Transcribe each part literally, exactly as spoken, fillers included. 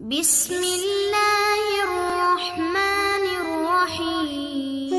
ബിസ്മില്ലാഹിർ റഹ്മാനിർ റഹീം.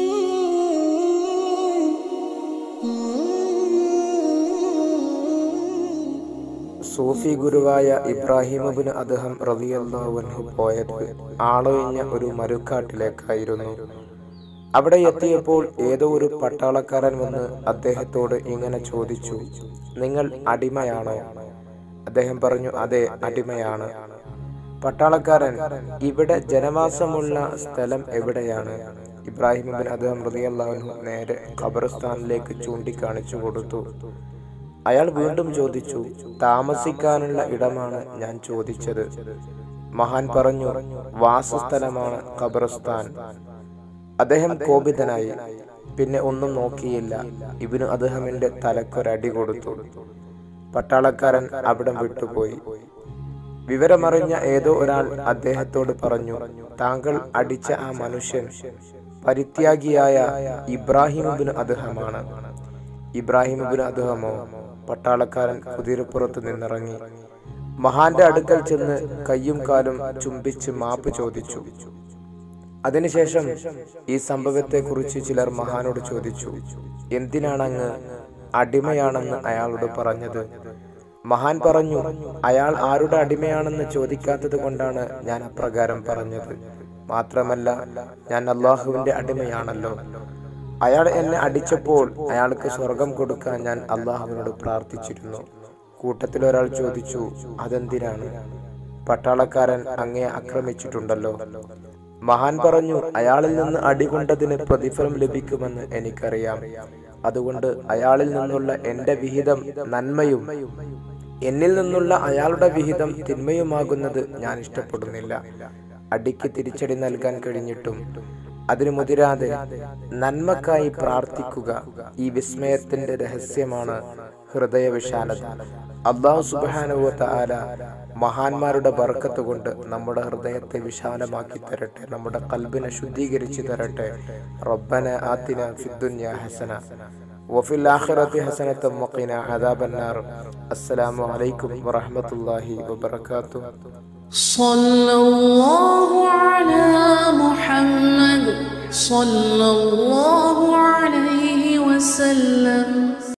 സൂഫി ഗുരുവായ ഇബ്രാഹിം ഇബ്നു അദ്ഹം റളിയല്ലാഹു അൻഹു പോയത് ആളൊഴിഞ്ഞ ഒരു മരുക്കാട്ടിലേക്കായിരുന്നു. അവിടെ എത്തിയപ്പോൾ ഏതോ ഒരു പട്ടാളക്കാരൻ വന്ന് അദ്ദേഹത്തോട് ഇങ്ങനെ ചോദിച്ചു, നിങ്ങൾ അടിമയാണോ? അദ്ദേഹം പറഞ്ഞു, അതെ, അടിമയാണ്. പട്ടാളക്കാരൻ, ഇവിടെ ജനവാസമുള്ള സ്ഥലം എവിടെയാണ്? ഇബ്രാഹിം ഇബ്നു അദ്ഹം റളിയല്ലാഹു അൻഹു നേരെ ഖബർസ്ഥാനിലേക്ക് ചൂണ്ടിക്കാണിച്ചു കൊടുത്തു. അയാൾ വീണ്ടും ചോദിച്ചു, താമസിക്കാനുള്ള ഇടമാണ് ഞാൻ ചോദിച്ചത്. മഹാൻ പറഞ്ഞു, വാസസ്ഥലമാണ് ഖബർസ്ഥാൻ. അദ്ദേഹം കോപിതനായി. പിന്നെ ഒന്നും നോക്കിയില്ല, ഇബ്നു അദ്ഹമിന്റെ തലക്കൊരടി കൊടുത്തു. പട്ടാളക്കാരൻ അവിടം വിട്ടുപോയി. വിവരമറിഞ്ഞ ഏതോ ഒരാൾ അദ്ദേഹത്തോട് പറഞ്ഞു, താങ്കൾ അടിച്ച ആ മനുഷ്യൻ പരിത്യാഗിയായ ഇബ്രാഹിം ഇബ്നു അദ്ഹമാണ്. ഇബ്രാഹിം ഇബ്നു അദ്ഹമോ? പട്ടാളക്കാരൻ കുതിരപ്പുറത്ത് നിന്നിറങ്ങി മഹാന്റെ അടുക്കൽ ചെന്ന് കയ്യും കാലും ചുംബിച്ച് മാപ്പ് ചോദിച്ചു. അതിനുശേഷം ഈ സംഭവത്തെ കുറിച്ച് ചിലർ മഹാനോട് ചോദിച്ചു, എന്തിനാണങ്ങ് അടിമയാണെന്ന് അയാളോട് പറഞ്ഞത്? മഹാൻ പറഞ്ഞു, അയാൾ ആരുടെ അടിമയാണെന്ന് ചോദിക്കാത്തത് കൊണ്ടാണ് ഞാൻ അപ്രകാരം പറഞ്ഞത്. മാത്രമല്ല, ഞാൻ അള്ളാഹുവിന്റെ അടിമയാണല്ലോ. അയാൾ എന്നെ അടിച്ചപ്പോൾ അയാൾക്ക് സ്വർഗം കൊടുക്കാൻ ഞാൻ അള്ളാഹുവിനോട് പ്രാർത്ഥിച്ചിരുന്നു. കൂട്ടത്തിൽ ഒരാൾ ചോദിച്ചു, അതെന്തിനാണ്? പട്ടാളക്കാരൻ അങ്ങയെ ആക്രമിച്ചിട്ടുണ്ടല്ലോ. മഹാൻ പറഞ്ഞു, അയാളിൽ നിന്ന് അടികൊണ്ടതിന് പ്രതിഫലം ലഭിക്കുമെന്ന് എനിക്കറിയാം. അതുകൊണ്ട് അയാളിൽ നിന്നുള്ള എന്റെ വിഹിതം നന്മയും എന്നിൽ നിന്നുള്ള അയാളുടെ വിഹിതം തിന്മയുമാകുന്നത് ഞാൻ ഇഷ്ടപ്പെടുന്നില്ല. അടിക്ക് തിരിച്ചടി നൽകാൻ കഴിഞ്ഞിട്ടും അതിന് മുതിരാതെ നന്മക്കായി പ്രാർത്ഥിക്കുക. ഈ വിസ്മയത്തിന്റെ രഹസ്യമാണ് ഹൃദയവിശാലത. അല്ലാഹു സുബ്ഹാനഹു വ തആല മഹാന്മാരുടെ ബർക്കത്ത് കൊണ്ട് നമ്മുടെ ഹൃദയത്തെ വിശാലമാക്കി തരട്ടെ, നമ്മുടെ ഖൽബിനെ ശുദ്ധീകരിച്ചു തരട്ടെ. റബ്ബന ആതിന ഫിദ്ദുനിയ ഹസന വഫിൽ ആഖിറതി ഹസനത വഖിന അദാബന്നാർ. അസ്സലാമു അലൈക്കും വറഹ്മത്തുള്ളാഹി വബറകാതുഹു. സല്ലല്ലാഹു അലാ മുഹമ്മദ് സല്ലല്ലാഹു അലൈഹി വസല്ലം.